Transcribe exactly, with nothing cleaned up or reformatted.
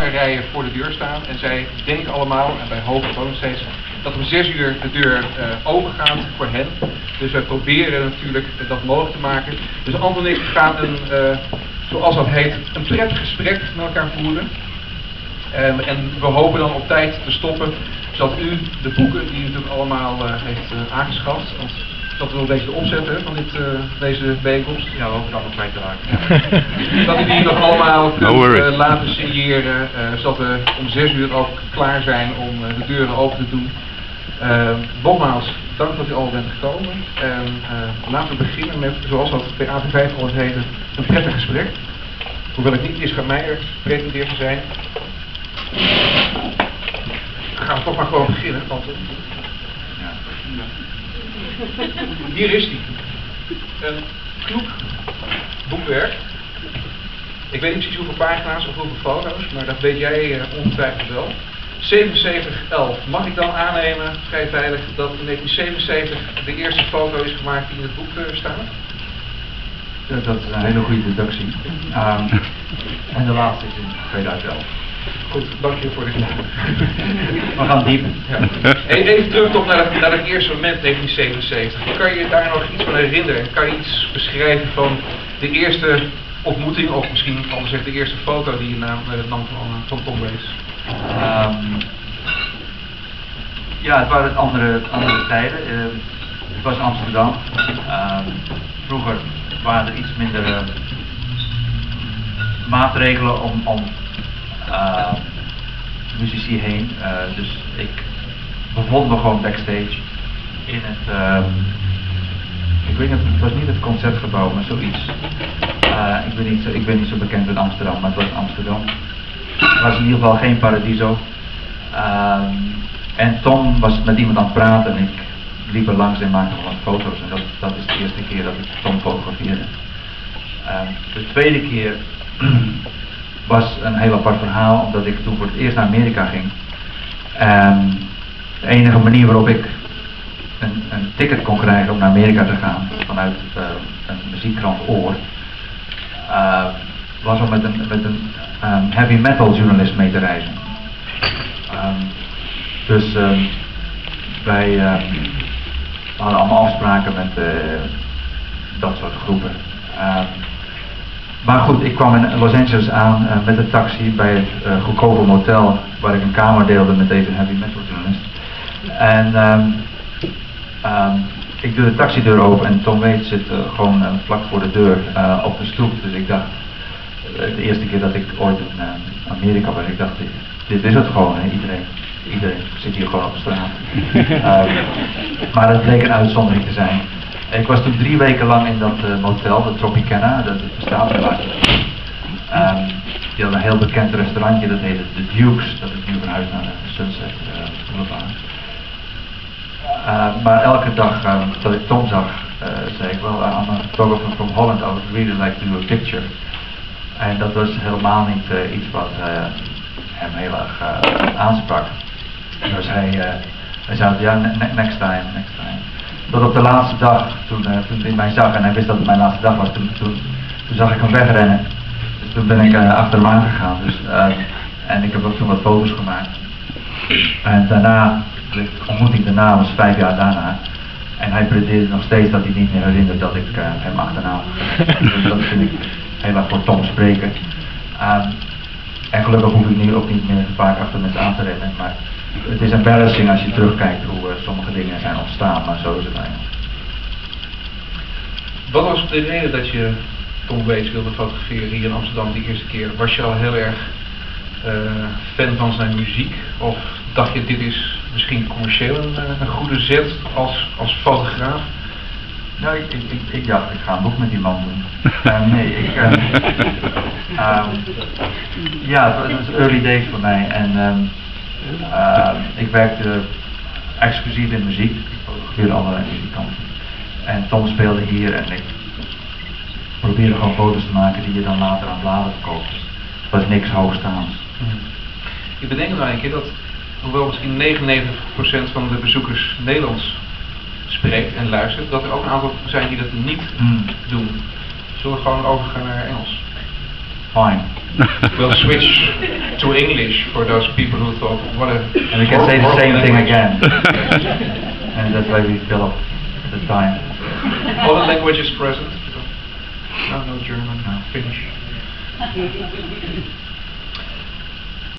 lange rijen voor de deur staan. En zij denken allemaal, en wij hopen het ook nog steeds, dat om zes uur de deur uh, open gaat voor hen. Dus wij proberen natuurlijk dat mogelijk te maken. Dus Anton en ik gaan een, uh, zoals dat heet, een prettig gesprek met elkaar voeren. Um, en we hopen dan op tijd te stoppen, zodat u de boeken die u natuurlijk allemaal uh, heeft uh, aangeschaft, want dat wil een beetje de opzet hè, van dit, uh, deze bijeenkomst. Ja, we hopen dan nog kwijt te raken. Dat u die nog allemaal kunt uh, laten signeren, uh, zodat we om zes uur ook klaar zijn om uh, de deuren open te doen. Uh, nogmaals, dank dat u al bent gekomen. En uh, laten we beginnen met, zoals dat bij A P vijf al het heette, een prettig gesprek. Hoewel ik niet Isra Meijer pretendeer te zijn. Dan gaan we toch maar gewoon beginnen. Want, ja. Hier is hij. Een kloek boekwerk. Ik weet niet precies hoeveel pagina's of hoeveel foto's, maar dat weet jij uh, ongetwijfeld wel. zevenenzeventig elf. Mag ik dan aannemen, vrij veilig, dat in negentien zevenenzeventig de eerste foto is gemaakt die in het boek uh, staat? Ja, dat is een hele goede deductie. Um, en de laatste is in tweeduizend elf. Goed, dank je voor de vraag. We gaan diep. Ja. Even terug toch naar het, naar het eerste moment, negentien zevenenzeventig. Kan je je daar nog iets van herinneren? En kan je iets beschrijven van de eerste ontmoeting, of misschien anders gezegd de eerste foto die je nam met het nam van, van Tom Waits? Um, ja, het waren andere, andere tijden. Uh, het was Amsterdam. Uh, vroeger waren er iets minder uh, maatregelen om, om uh, muzici heen. Uh, dus ik bevond me gewoon backstage in het, uh, ik weet niet, het was niet het Concertgebouw, maar zoiets. Uh, ik, ben niet zo, ik ben niet zo bekend in Amsterdam, maar het was Amsterdam. Het was in ieder geval geen Paradiso. Uh, en Tom was met iemand aan het praten en ik liep er langs en maakte wat foto's. En dat, dat is de eerste keer dat ik Tom fotografeerde. Uh, de tweede keer was een heel apart verhaal, omdat ik toen voor het eerst naar Amerika ging. Um, de enige manier waarop ik een, een ticket kon krijgen om naar Amerika te gaan, vanuit uh, een muziekkrant Oor, uh, was om met een, met een um, heavy metal journalist mee te reizen. Um, dus um, wij um, hadden allemaal afspraken met uh, dat soort groepen. Um, maar goed, ik kwam in Los Angeles aan uh, met een taxi bij het uh, goedkope motel waar ik een kamer deelde met deze heavy metal journalist. En um, um, ik doe de taxideur open en Tom Waits zit uh, gewoon uh, vlak voor de deur uh, op de stoep. Dus ik dacht, uh, de eerste keer dat ik ooit in uh, Amerika was, ik dacht, dit, dit is het gewoon, hè? Iedereen, iedereen zit hier gewoon op de straat. uh, maar het bleek een uitzondering te zijn. Ik was toen drie weken lang in dat uh, motel, de Tropicana, dat bestaat helaas. Um, die had een heel bekend restaurantje, dat heette The Dukes, dat is nu verhuisd naar de Sunset uh, Boulevard. Uh, maar elke dag uh, dat ik Tom zag, uh, zei ik wel, uh, I'm a photographer from Holland, I would really like to do a picture. En dat was helemaal niet uh, iets wat uh, hem heel erg uh, aansprak. Dus hij, uh, hij zei, ja, ne next time, next time. Tot op de laatste dag, toen, uh, toen hij mij zag en hij wist dat het mijn laatste dag was, toen, toen, toen zag ik hem wegrennen. Dus toen ben ik uh, achter hem aangegaan. Dus, uh, en ik heb ook toen wat foto's gemaakt. En daarna, de ontmoeting daarna was vijf jaar daarna. En hij pretendeerde nog steeds dat hij niet meer herinnert dat ik uh, hem achterna was. Dus dat vind ik heel erg voor Tom spreken. Um, en gelukkig hoef ik nu ook niet meer vaak achter mensen aan te rennen. Maar het is embarrassing als je terugkijkt hoe uh, sommige dingen zijn ontstaan, maar zo is het eigenlijk. Wat was de reden dat je Tom Waits wilde fotograferen hier in Amsterdam de eerste keer? Was je al heel erg uh, fan van zijn muziek? Of dacht je, dit is misschien commercieel een, een goede zet als, als fotograaf? Nou, ik, ik, ik, ik dacht, ik ga een boek met die man doen. uh, nee, ik... Uh, um, ja, het was early days voor mij en um, uh, ik werkte exclusief in muziek. Ik fotografeerde allerlei muzikanten. En Tom speelde hier en ik probeerde gewoon foto's te maken die je dan later aan bladen verkoopt. Het was niks hoogstaands. Hmm. Ik bedenk nou een keer dat, hoewel misschien negenennegentig procent van de bezoekers Nederlands spreekt en luistert, dat er ook een aantal zijn die dat niet hmm. doen. Zullen we gewoon overgaan naar Engels? fine. We'll switch to English for those people who thought, what a... And we can say the same thing language. again. And that's why we fill up the time. Other languages present? No, no German, No. Finnish.